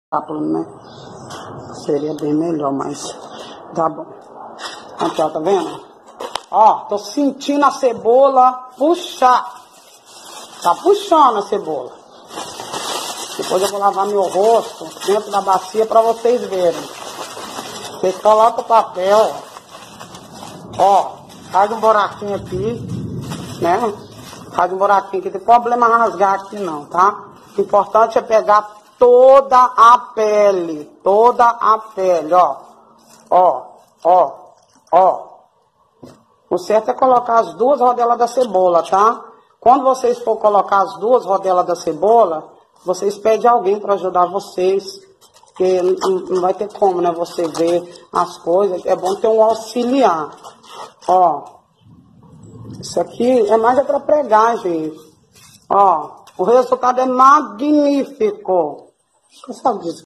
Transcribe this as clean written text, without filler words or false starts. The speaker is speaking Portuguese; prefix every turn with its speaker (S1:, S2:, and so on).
S1: né? Seria bem melhor, mas tá bom. Aqui, ó, tá vendo? Ó, tô sentindo a cebola puxar. Tá puxando a cebola. Depois eu vou lavar meu rosto dentro da bacia pra vocês verem. Vocês colocam o papel. Ó, faz um buraquinho aqui, né? Faz um buraquinho aqui. Não tem problema rasgar aqui não, tá? O importante é pegar toda a pele. Toda a pele, ó. Ó, ó, ó. O certo é colocar as duas rodelas da cebola, tá? Quando vocês for colocar as duas rodelas da cebola, vocês pedem alguém para ajudar vocês, porque não vai ter como, né? Você ver as coisas. É bom ter um auxiliar. Ó, isso aqui é mais para pregar, gente. Ó, o resultado é magnífico. O que você sabe disso?